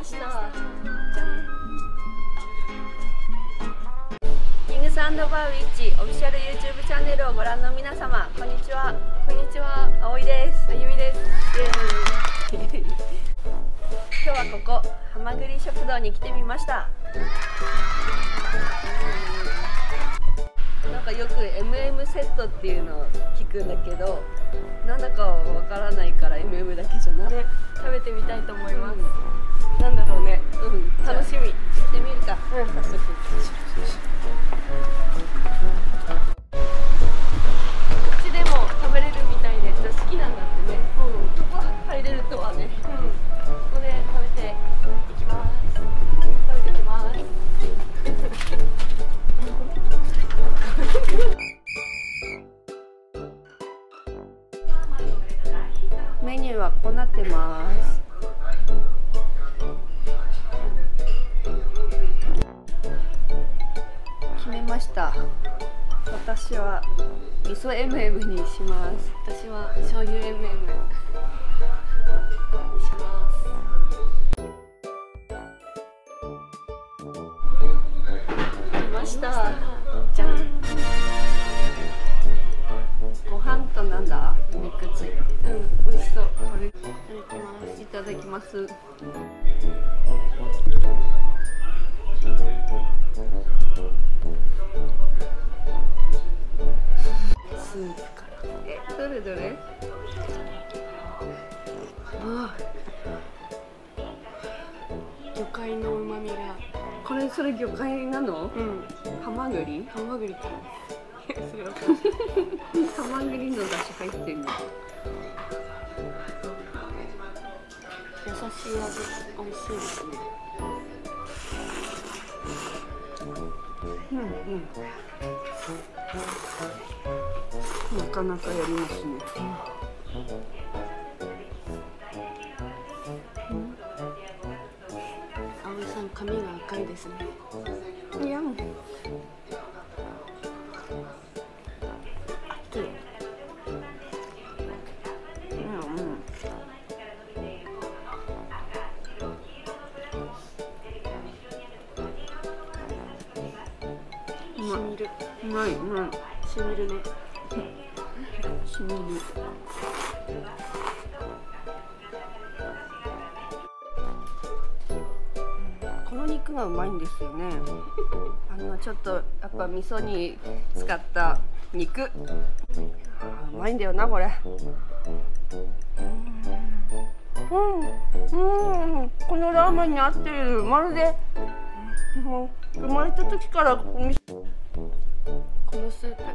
ました。じゃん。キングス&バーウィッチオフィシャル YouTube チャンネルをご覧の皆様、こんにちは。 こんにちは。 葵です。 あゆみです。 今日はここはまぐり食堂に来てみました。なんかよく MM セットっていうのを聞くんだけど、なんだかわからないから MM だけじゃなくて食べてみたいと思います。なんだろうね。楽しみ。 行ってみるか。早速。こっちでも食べれるみたいで、好きなんだってね。 ここ入れるとはね。 ここで食べていきます。食べてきます。 メニューはこうなってます。決めました。私は味噌 MM にします。 私は醤油 MM にします。 来ました。 じゃん。 ご飯となんだ？肉ついてる。 美味しそう。 これいただきます。スープから。どれどれ？ 魚介の旨味が。 これそれ魚介なの？ハマグリ？ ハマグリか。それはハマグリの出汁入ってるの。 優しい味、美味しいですね。 なかなかやりますね。 葵さん、髪が赤いですね。 いや、 しみる。 うまい、うまい。 しみるね。 しみる。この肉がうまいんですよね。ちょっとやっぱ味噌に使った肉。うまいんだよなこれ。このラーメンに合っている。まるでもう生まれた時からこのスープ。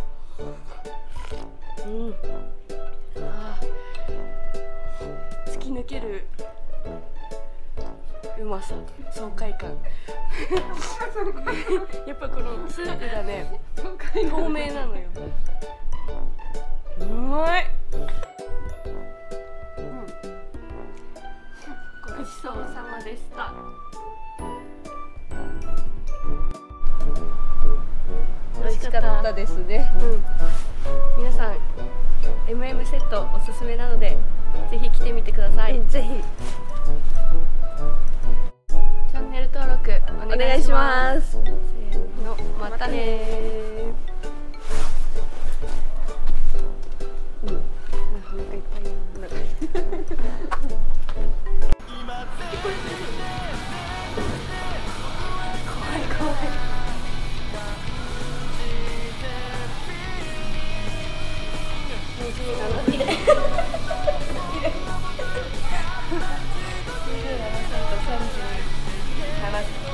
突き抜けるうまさ、爽快感。やっぱこのスープがね、透明なのよ。うまい。ごちそうさまでした。 美味しかったですね。 皆さん MM セットおすすめなのでぜひ来てみてください。 ぜひチャンネル登録お願いします。 す。 せーの、またねー。お腹いっぱいな。怖い怖い。27で。27と37。